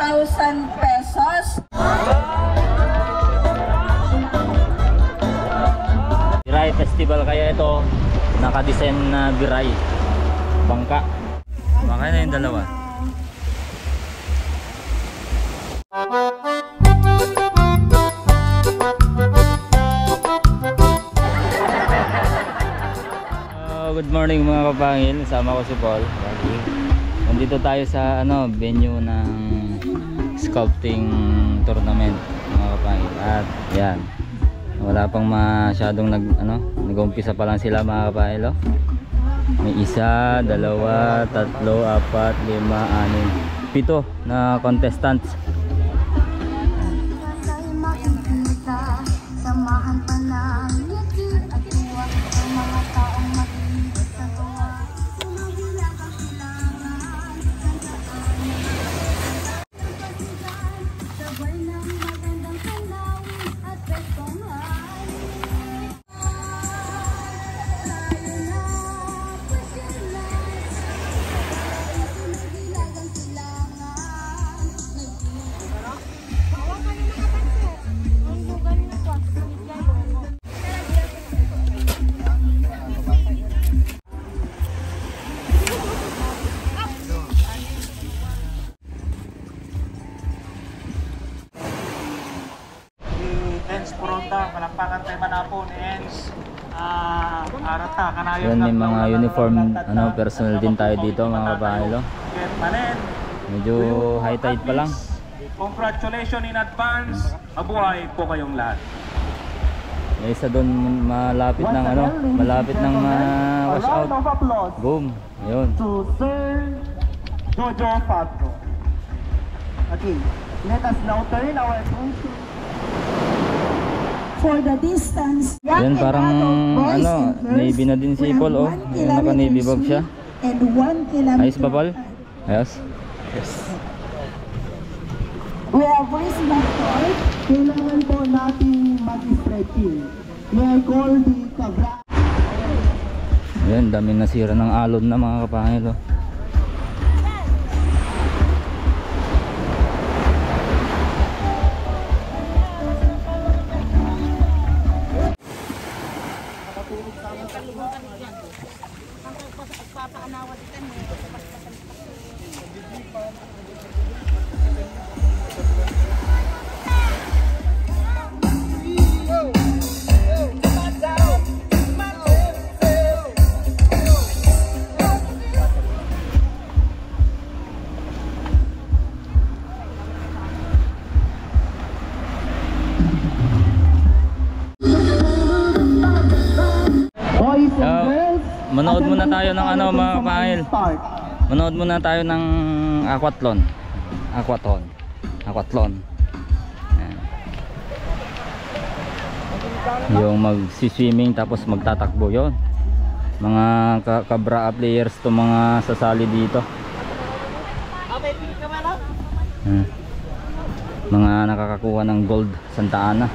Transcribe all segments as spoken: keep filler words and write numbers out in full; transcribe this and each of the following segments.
thousand pesos. Biray Festival kaya ito, naka-design na biray, bangka. Makaya na yung dalawa. Uh, good morning mga kapangil, sama ko si Paul. Nandito tayo sa ano, venue ng sculpting tournament mga kapangil. At yan, wala pang masyadong nag ano, nag-umpisa pa lang sila mga kapangil. Oh. May isa, dalawa, tatlo, apat, lima, anim, pito na contestants. Yan, may mga uniform ano, personal din tayo dito mga kabailo. Medyo high tide pa lang. Congratulations in advance. Mabuhay po kayong lahat. May isa doon malapit ng ano, malapit ng uh, wash out. Boom. Ayun. To Sir Jojo Fatro. Okay, let us now turn our attention For the distance, yan parang ano, navy na din si Paul. Oh, yung naka navy bag siya. And one kilometer. Ayos ba Paul? Ayos? Yes. We have raised that call. Kailangan po nating mag-stretching. May I call the Cabra. Ayan, daming nasira ng alon na mga kapangil. Oh. Manood muna tayo ng ano mga kapangil. Manood muna tayo ng aquathlon. Aquathon. Aquathlon. Ayan. Yung mag-swimming tapos magtatakbo yon. Mga kabra players to mga sasali dito. Ayan. Mga nakakakuha ng gold Santa Ana.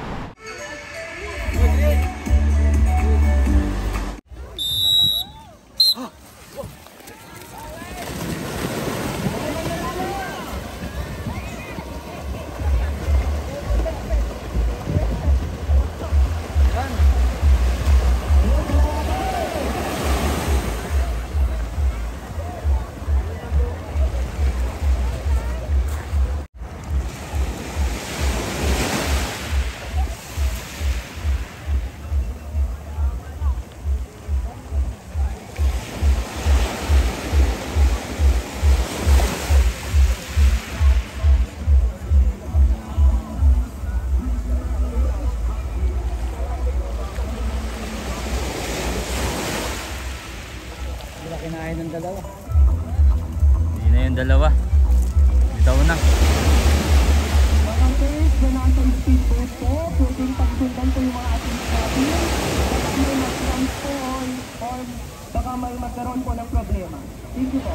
Kinain ng dalawa. Hindi na yung dalawa. Bitaw na. Mga guys, na nasa speedboat po, pwedeng pagsundan po yung mga ating natin. Baka may mag-transport or baka may magkaroon po ng problema. Thank you po.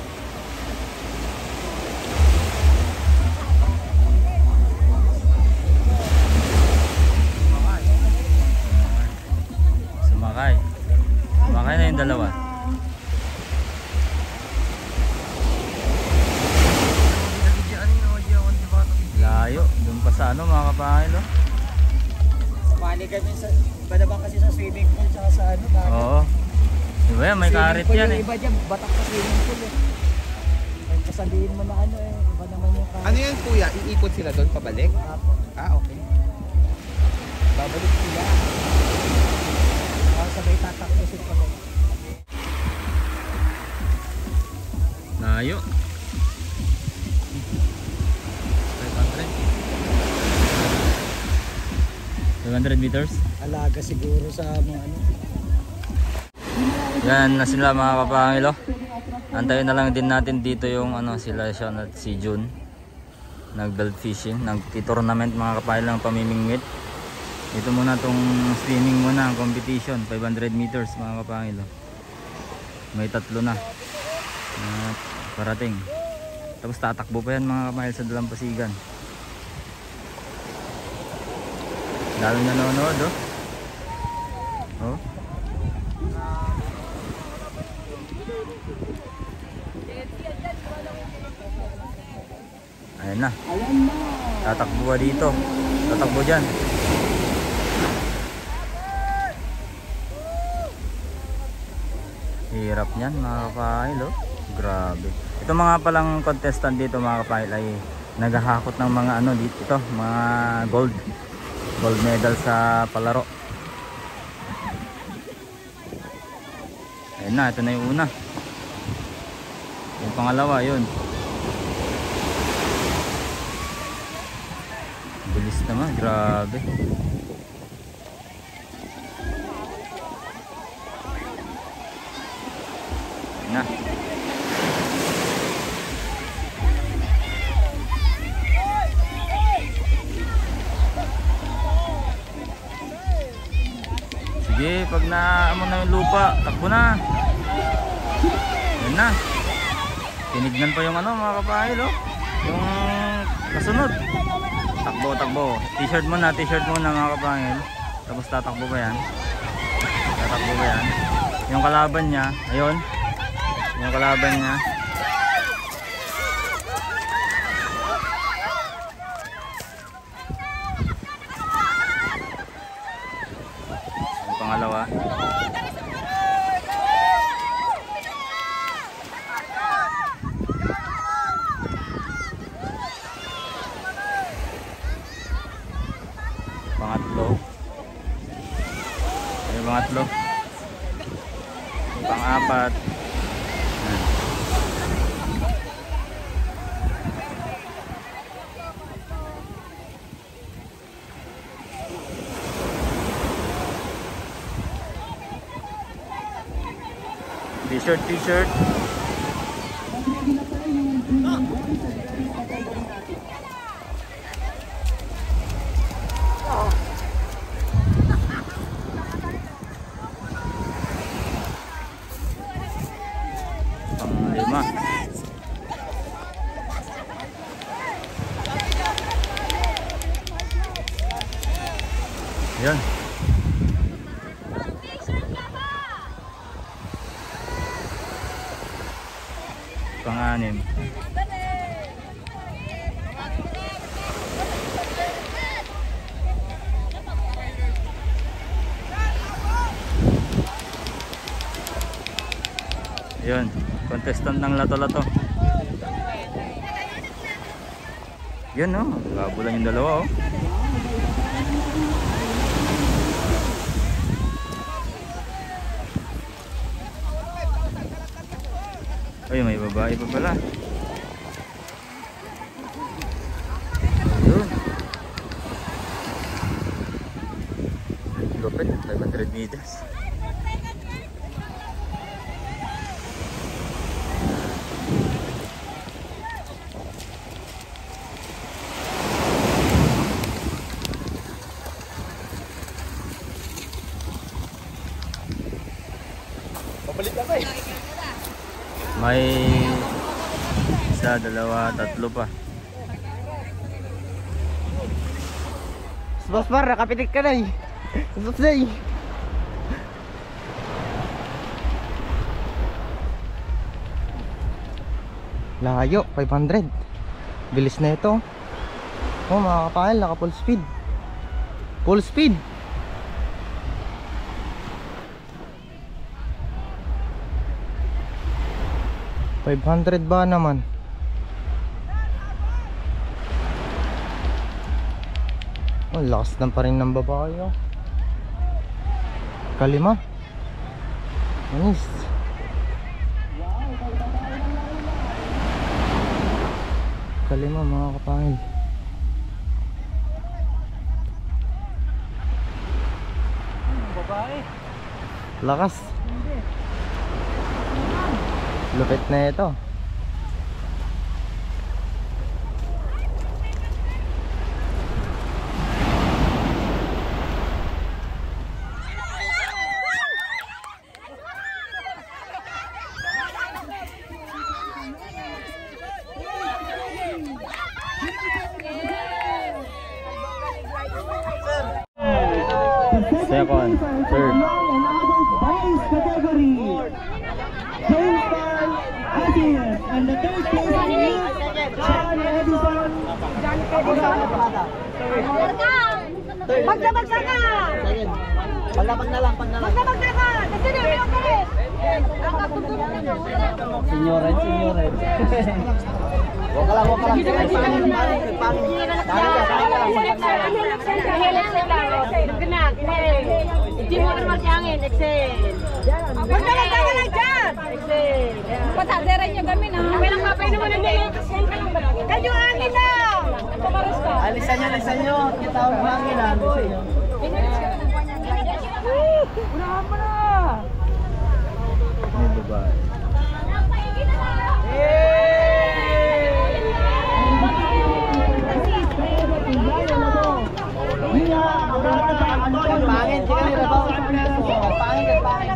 Sumakay. Sumakay na yung dalawa. kapangil oh. Mali kami sa, iba naman kasi sa swimming pool tsaka sa ano. Bago. Oo. Diba yan, may karet Swimming pool, yan yung eh. iba dyan, batak sa swimming pool eh. Ay, kasabihin mo na ano eh, iba naman yung karet. Ano yan kuya? Iikot sila doon pabalik? Apo. Ah, okay. Babalik sila. Para sabay tatakbo sila pa doon. Layo. five hundred meters. Alaga siguro sa mga ano. Yan na sila mga kapangil oh. Antayin na lang din natin dito yung ano sila Sean at si June. Nag belt fishing, nag-tournament mga kapangil ng pamimingwit. Ito muna tong swimming muna ang competition, five hundred meters mga kapangil oh. May tatlo na. At parating. Tapos tatakbo pa yan mga kapangil sa Dalampasigan. Lalo nanonood oh. Oh. Ayan na. Tatakbo ka dito. Tatakbo dyan. Hirap niyan mga kapahil oh. Grabe. Ito mga palang contestant dito mga kapahil ay naghahakot ng mga ano dito. Ito, mga gold. Gold medal sa palaro. Ayun na, ito na yung una. Yung pangalawa, yun. Bilis naman, grabe. Ayun na. Sige, pag naamon na yung lupa, takbo na. Yan na. Tinignan pa yung ano mga kapahil oh. Yung kasunod. Takbo, takbo. T-shirt muna, t-shirt muna mga kapahil. Tapos tatakbo pa yan. Tatakbo pa yan. Yung kalaban niya, ayun. Yung kalaban niya. Pangalawa. Pangatlo. Yung pangatlo. Yung pang-apat. T-shirt, t-shirt. Panglima. Yan. Pang-anim. Yun, contestant ng lato-lato. Yun oh, kabulan yung dalawa oh. Ay, may babae pa pala. Ayun. Lupit, five hundred meters. Pabalik na tayo. May isa, dalawa, tatlo pa. Bosbar, nakapitik ka na eh. Bosday. Layo, five hundred. Bilis na ito. Oh, mga kapahil, naka full speed. Full speed. five hundred ba naman? Oh, lakas na pa rin ng babae, oh. Kalima. Anis. Kalima mga kapangil. Babae. Lakas. Lupit na ito. Second, third. Boys category. James Carl Asias. And the third place is John Edison. Magdamag ka! Palapag na lang, pag na lang. Magdamag ka! Kasi na, may okalit! Senyoret, senyoret. Huwag ka lang, huwag ka lang. Pangin, pangin, pangin. Pangin ka, pangin ka. Hindi mo ka naman siangin, Excel. Magdamag ka na lang dyan! Excel. Patadera niyo kami na. Kami lang kapay naman ang nilong. Kadyo angin na! Pamaros ka. Alisan nyo, alisan nyo. Kita ang pangin na. Alisan nyo. Unahan mo na! May babae. Pangin, sige nila ba? Pangin ka, pangin.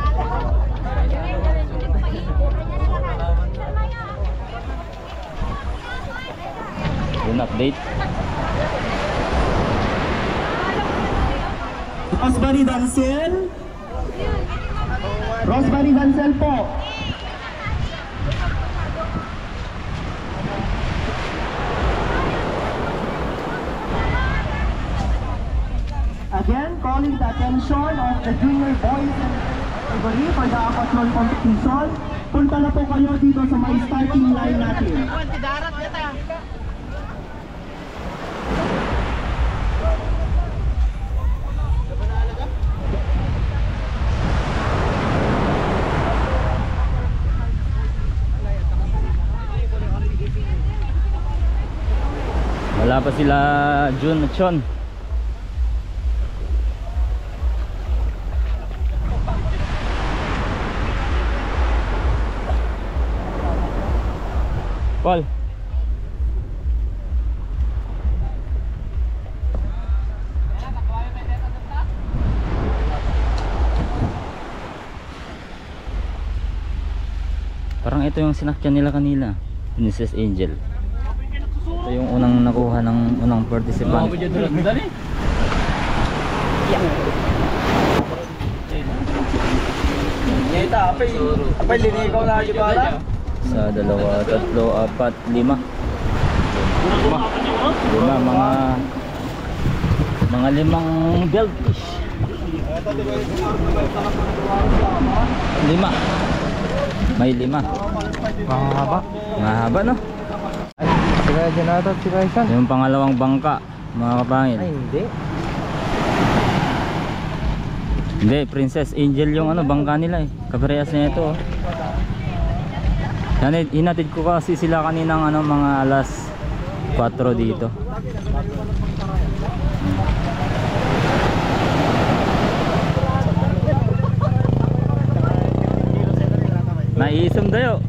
Yun, update. Rosebary Dancel. Rosebary Dancel po. Again, calling the attention of the junior boys and category for the aquathlon competition. Punta na po kayo dito sa may starting line natin. Wala pa sila June at Sean. Paul. Parang ito yung sinakyan nila kanila, Princess Angel. Ito yung unang nakuha ng unang participant. Apay, linigaw na di ba? Sa dalawa, tatlo, apat, lima. Lima. Lima, mga mga limang bellfish. Lima. May lima. Mahaba. Mahaba, no? Ay, sila dyan nato, si Kaisan. Yung pangalawang bangka, mga kapangil. Ay, hindi. Hindi, Princess Angel yung ano, bangka nila eh. Kaparehas na ito, oh. Yan, hinatid ko kasi sila kaninang ano, mga alas kwatro dito. Naiisam dayo.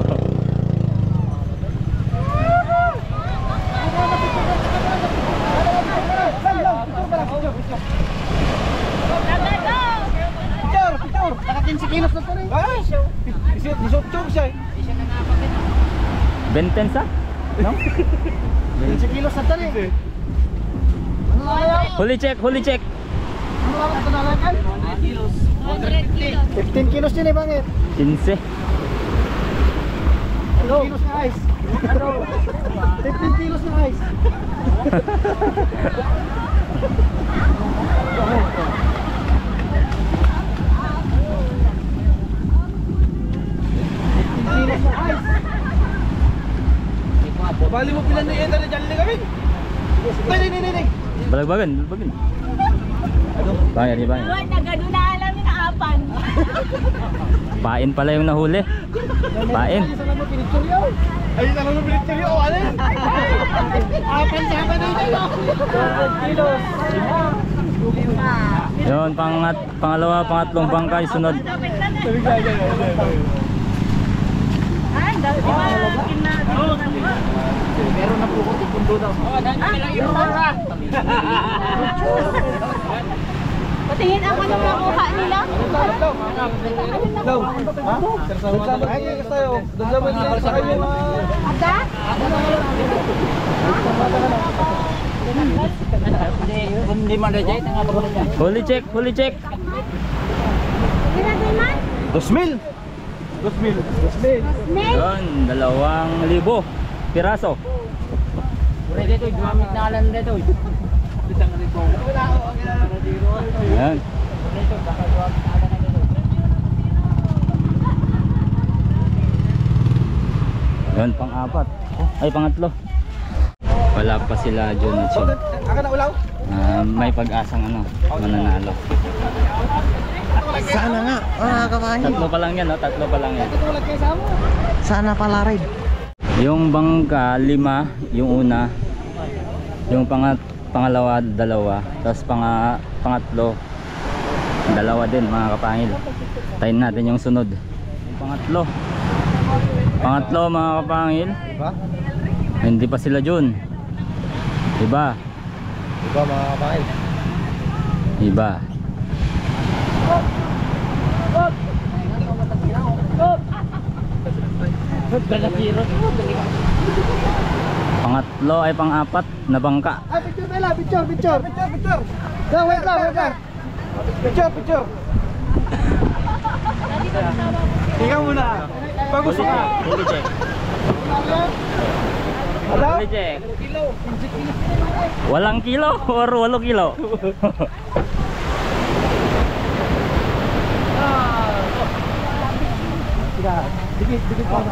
Picture, picture. Naka-fifteen kilos na to rin. Ay, disotchog siya. Bentensa? No? fifteen kilos na to rin. Ano na kaya? Huli check, huli check. Ano lang ito nalagan? fifteen kilos yun eh, bangit. quince. fifteen kilos na ice. Ano? fifteen kilos na ice. Bali mo pila na yan na dyan na kami. Tay, tay, tay, tay. Balagbagan, balagbagan. Bayan, di bayan. Doon, nagado na alam na apan. Pain pala yung nahuli. Pain. Ay, tala mo pinitiri. O, ano yun? Apan sa apan na yun. Kilos. Yun, pangat, pangalawa, pangatlong bangka, sunod. Ay, dahil di ba? Meron na po ko tipundo daw. Oo, dahil kailang irora. Patingin ako ng makuha nila. Hello. Ha? Ay, kasi tayo. Doon naman nila sa kayo. Ada? Hindi man dajay, tanga pa rin yan. Huli check, huli check. Ginagay man? Dos mil. Dos mil. Dos mil. Mel? Yun, dalawang libo. Piraso. Pwede ito, dumamit na alam na ito. Ayan. Yun, pang-apat. Ay, pangatlo. Wala pa sila John at Sean. Aka na ulaw? Ah, may pag-asang ano, mananalo. Sana nga, mga kabayan. Tatlo pa lang yan, no? Tatlo pa lang yan. Tutulad kayo sa mo. Sana pala rin. Yung bangka, lima, yung una. Yung pangat, pangalawa, dalawa. Tapos panga, pangatlo, dalawa din, mga kapangil. Tayin natin yung sunod. Yung pangatlo. Pangatlo, mga kapangil. Diba? Hindi pa sila Jun. Iba. Diba mga kabayan? Iba. Pangatlo ay pang-apat na bangka. Ah, picture Bella, picture, picture. Picture, picture. Go, wait lang, wait lang. Picture, picture. Tingnan muna. Bagus Huli ka. check. Huli check. Hello? Huli check. Walang kilo or walo kilo? Dikit, dikit pa.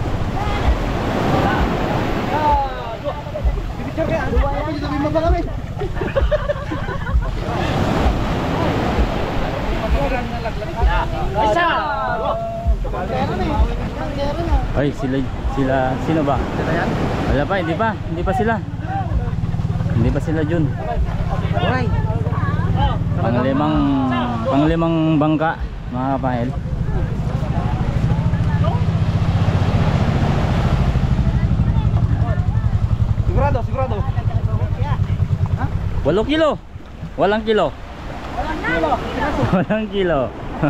Picture kaya. Pwede sabihin mo ba kami? Isa! Ay, sila sila sino ba? Wala pa, hindi pa, hindi pa sila. Hindi pa sila Jun. Alright. Panglimang panglimang bangka, mga kapahel. Sigurado, sigurado. Walo kilo. Walang kilo. Walang kilo.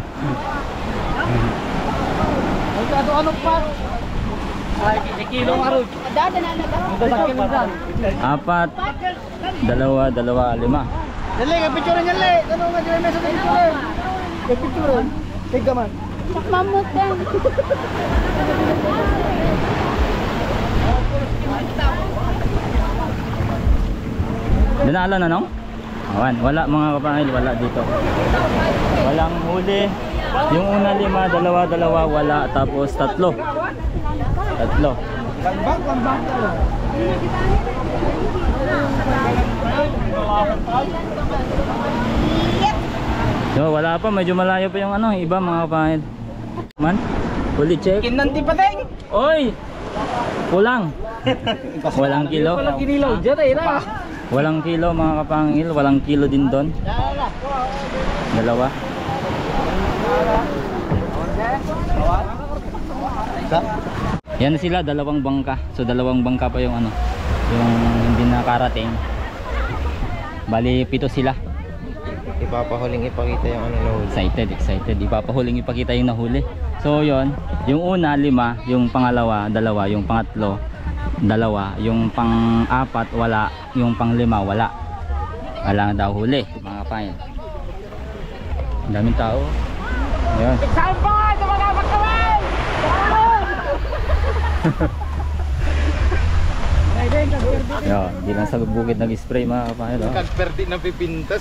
Ano ano pa? Ay, kilo arod. Dada na naga. Apat, dalawa, dalawa, lima. Dali, ka picture niya le. Ano nga dili mesa sa picture? Ka picture. Kay gaman. Mamut din. Dinala na no? Awan, wala mga kapahel, wala dito. Walang huli. Yung una lima, dalawa, dalawa, wala. Tapos tatlo. Tatlo. Lambak, lambak. So, wala pa, medyo malayo pa yung ano, iba mga kapahel. Man, huli check. Kinanti pateng. Oy! Kulang. Walang kilo. Walang kinilaw diyan ay ra. Walang kilo mga kapangil, walang kilo din doon. Dalawa. Yan na sila, dalawang bangka. So dalawang bangka pa yung ano, yung hindi nakarating. Bali pito sila. Ipapahuling ipakita yung ano nahuli. Excited, excited. Ipapahuling ipakita yung nahuli. So yon, yung una lima, yung pangalawa dalawa, yung pangatlo dalawa, yung pang-apat wala, yung pang-lima wala. Wala daw huli, mga kapay. Ang daming tao. Ayun. Saan pa nga ito mga pagkawin? Ay, Yo, di lang sa bukid nag-spray mga kapangil. Oh. Nagperdi na pipintas.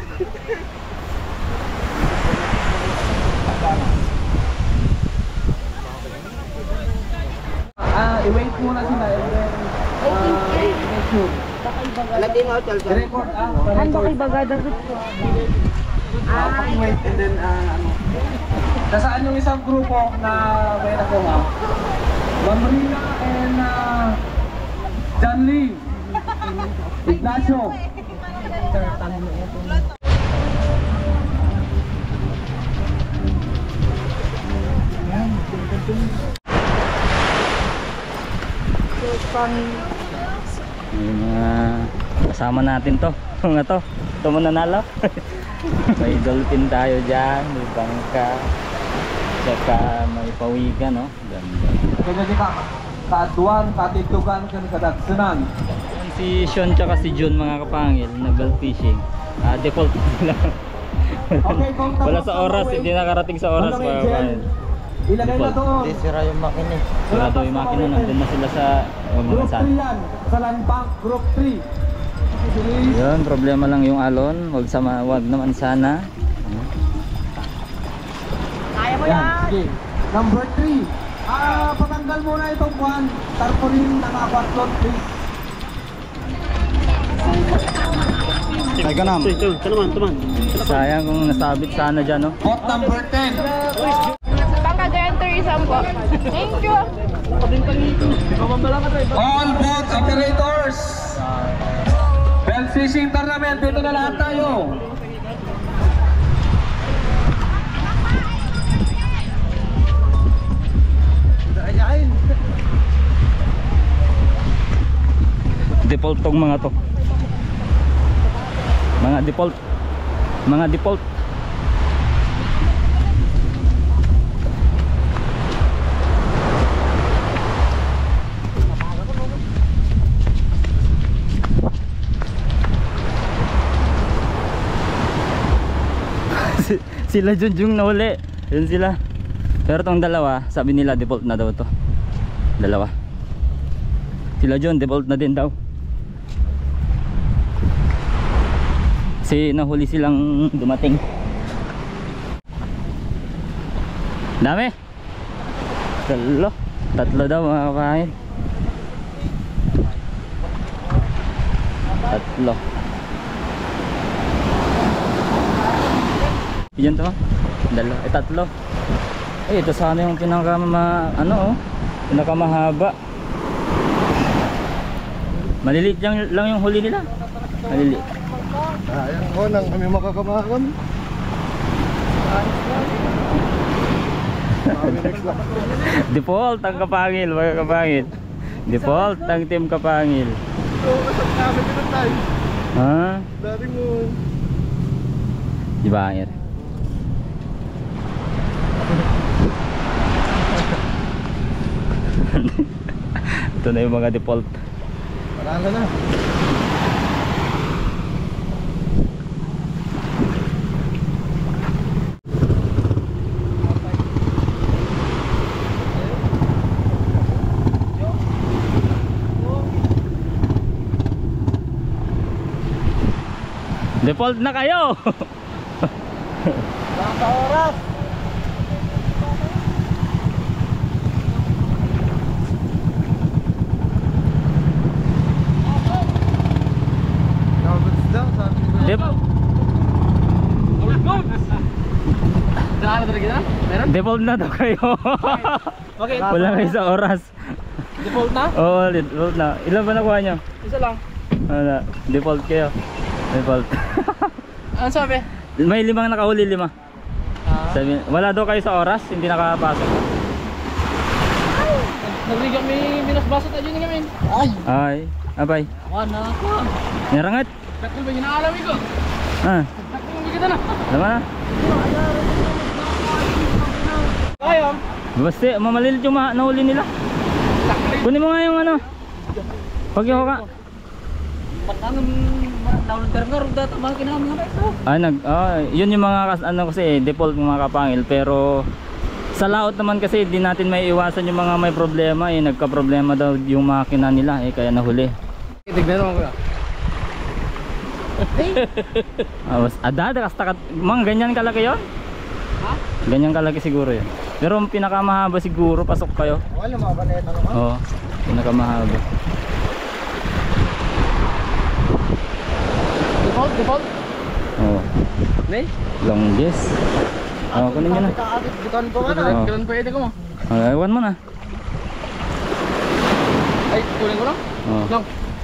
Ah, i-wait muna sila. Lagi mo, tell ka. I-record ah. Ang bakal bagada ko. Ah, wait and then ah, ano. Nasaan yung isang grupo na may nakuha? Bambrina and uh, John Lee. Ignacio. Yung mga kasama natin to. Mga to. Ito mo nanalo. May dolphin tayo dyan. May bangka. Tsaka may pawikan, no? Ganda. Kanya di ka. Kaatuan, katitugan, kadagsanan. Yan si Sean tsaka si John mga kapangil. Nag-belt fishing. Ah, default sila. Okay, kung tapos Wala sa ang oras. away, Hindi nakarating sa oras walang mga agent. kapangil. Ilagay na doon. Hindi, sira yung makina eh. Sigurado yung makina. Nandun na sila sa Group Wagmansan. three yan. Sa Land Bank, Group three. Bilis. Yun, problema lang yung alon. Wag sama, wag naman sana. Kaya mo Yan, yan. sige. Number three. Ah, patanggal muna itong buwan. Tarpaulin ng apartment, please. Ay, ganam. Sayang kung nasabit sana dyan, no? Bot number ten. Pangkagayan tourism po. Thank you. All boat operators. Belt fishing tournament. Dito na lahat tayo. Default tong mga to. Mga default. Mga default. Si- sila Junjung nahuli. Yun sila. Pero tong dalawa, sabi nila default na daw to. Dalawa. Sila John default na din daw. Kasi nahuli silang dumating. Dami. Tatlo. Tatlo daw mga kapahin. Tatlo. Yan to. Dalawa. Eh tatlo. Eh ito sana yung pinaka ma, ano oh. Pinakamahaba. Maliliit lang, lang yung huli nila. Maliliit. Ayan ko, nang kami makakamakan. Default ang Kapangil, mga kapangil. Default ang team Kapangil. Ha? Dari mo. Di ba, Air? Ito na yung mga default. Wala na. Default na kayo. Sa oras. Dep Default na daw kayo. Okay. Wala kayo sa oras. Default na? Oo, default na. Ilan ba nakuha nyo? Isa lang. Wala. Default kayo. Default. Ano sabi? May limang nakahuli, lima. Ah. Sabi, wala daw kayo sa oras, hindi nakapasok. Nagli kami binasbasa tayo ni kami. Ay. Ay, abay. Wala ko. Narangat. Takil ba ginaalam ko? Ah, Takil mo kita na. tama na. Ayaw. Basta, mamalilit yung ma nahuli nila. Kunin mo nga yung ano. Pagyaw ka. Patang download ternger data mga kinahanglan ito. Ah, nag, ah, yun yung mga kas- ano kasi default mga kapangil pero Sa laot naman kasi di natin may iwasan yung mga may problema eh. Nagka-problema daw yung makina nila eh, kaya nahuli. Tignan mo ko. Awas, ada, kasta mang ganyan kalaki yon? Ha? Ganyan kalaki siguro yun. Pero ang pinakamahaba siguro, pasok kayo. Wala mga baneta naman. Oo, pinakamahaba. Default, default. Oo. Nay? Longest. Oo, kunin nyo na. Gitan ko ka na. Oo. Kailan pwede ko mo? Ah, ewan mo na. Ay, kunin ko lang. Oo. Lang.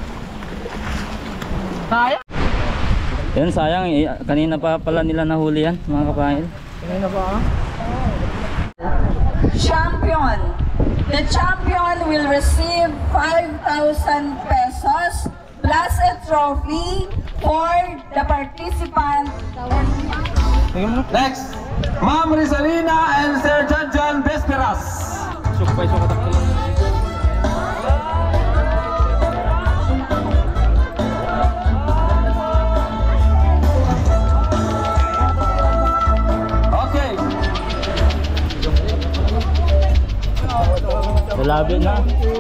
Kaya? Yan, sayang eh. Kanina pa pala nila nahuli yan, mga kapahil. Kanina ba? Champion. The champion will receive five thousand pesos plus a trophy for the participant. Next, Ma'am Rizalina and Sir Janjan Desperas. Sukpay, sukatak ko lang. Okay. Salabi na.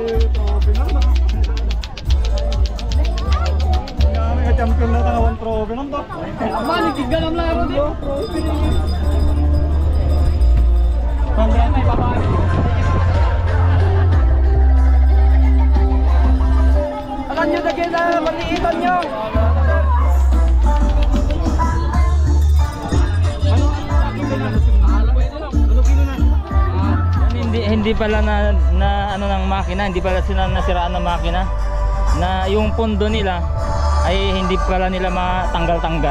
Champion na tangawan trophy nang to. Aman, ikigalam lang ako din. Congrats. May babae. Alam nyo dagay na maliitan nyo. Hindi hindi pala na, na ano ng makina, hindi pala sila nasiraan ng makina. Na yung pondo nila ay hindi pala nila matanggal-tanggal.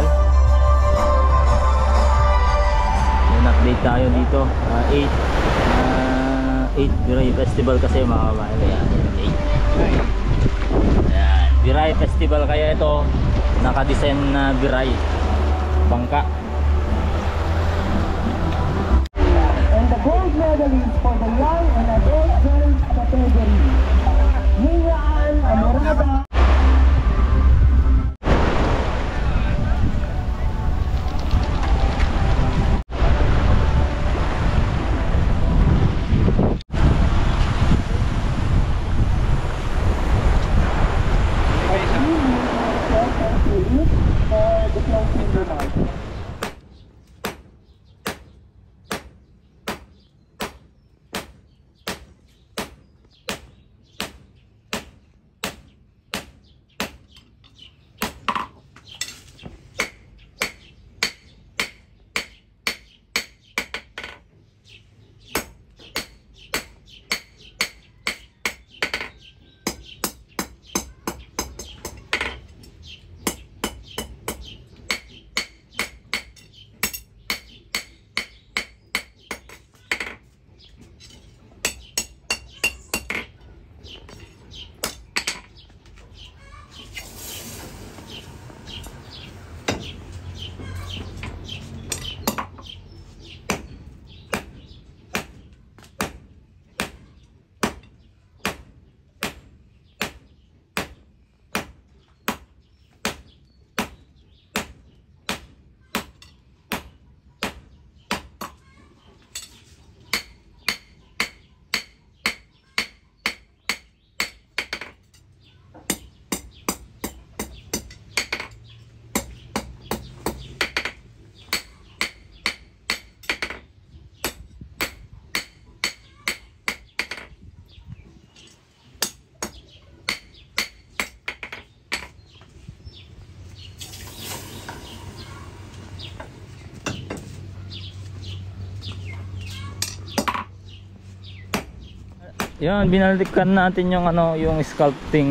Yung update tayo dito, uh, eight uh, eight Biray Festival kasi mga kabayan. Ayan, eight. Ayan, Biray Festival kaya ito naka-design na Biray bangka. And the gold medalist for the young and adult girls category, Nian Amorada. Yan, binalikan natin yung ano, yung sculpting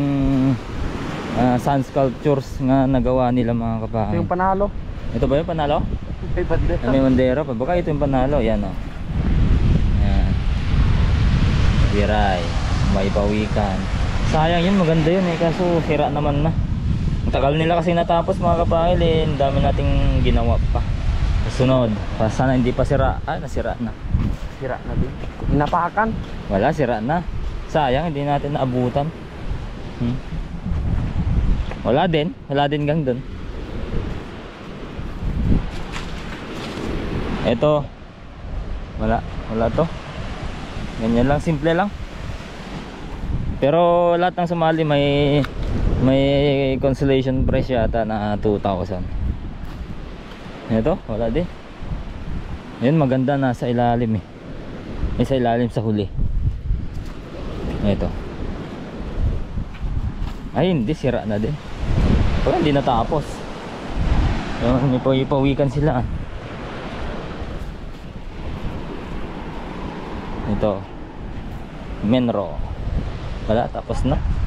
uh, sun sculptures nga nagawa nila mga kapahay. Yung panalo. Ito ba yung panalo? May bandera. May bandera pa. Baka ito yung panalo. Yan o. Yan. Biray. May pawikan. Sayang yun. Maganda yun eh. Kaso sira naman na. Ang tagal nila kasi natapos mga kapahay. Eh. Ang dami nating ginawa pa. Sunod. Sana hindi pa sira. Ah, nasira na. Sira na din. Inapakan. Wala, sira na. Sayang, hindi natin naabutan. Hmm. Wala din. Wala din gang dun. Ito. Wala. Wala to. Ganyan lang, simple lang. Pero lahat ng sumali may may consolation prize yata na two thousand. Ito, wala din. Yun, maganda nasa ilalim eh. May sa ilalim sa huli. Ito. Ay, hindi, sira na din. Pero hindi natapos. Yun, may pawikan sila. Ito Menro. Wala, tapos na.